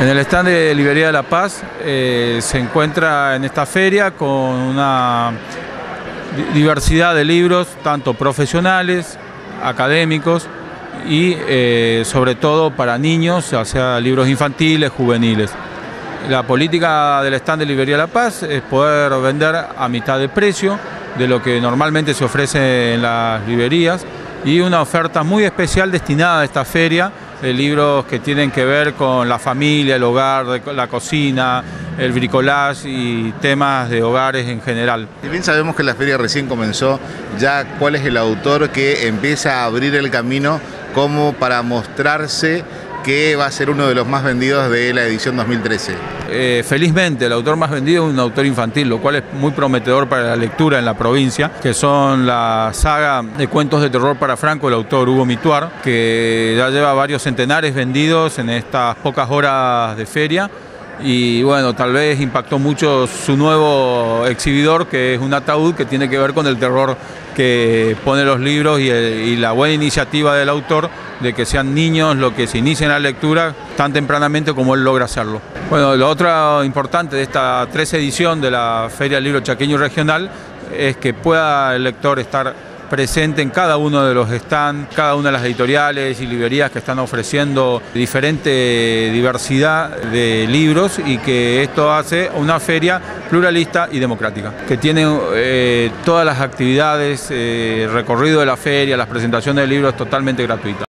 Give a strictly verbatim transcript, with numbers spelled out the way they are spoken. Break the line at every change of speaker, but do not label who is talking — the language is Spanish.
En el stand de Librería de La Paz eh, se encuentra en esta feria con una diversidad de libros, tanto profesionales, académicos y eh, sobre todo para niños, o sea, libros infantiles, juveniles. La política del stand de Librería de La Paz es poder vender a mitad de precio de lo que normalmente se ofrece en las librerías y una oferta muy especial destinada a esta feria de libros que tienen que ver con la familia, el hogar, la cocina, el bricolage y temas de hogares en general.
Si bien sabemos que la feria recién comenzó, ya ¿cuál es el autor que empieza a abrir el camino como para mostrarse que va a ser uno de los más vendidos de la edición dos mil trece?
Eh, felizmente el autor más vendido es un autor infantil, lo cual es muy prometedor para la lectura en la provincia, que son la saga de cuentos de terror para Franco, el autor Hugo Mituar, que ya lleva varios centenares vendidos en estas pocas horas de feria. Y bueno, tal vez impactó mucho su nuevo exhibidor, que es un ataúd que tiene que ver con el terror que pone los libros y, el, y la buena iniciativa del autor de que sean niños los que se inicien la lectura tan tempranamente como él logra hacerlo. Bueno, lo otro importante de esta trece edición de la Feria del Libro Chaqueño y Regional es que pueda el lector estar presente en cada uno de los stands, cada una de las editoriales y librerías que están ofreciendo diferente diversidad de libros, y que esto hace una feria pluralista y democrática, que tiene eh, todas las actividades, eh, recorrido de la feria, las presentaciones de libros totalmente gratuitas.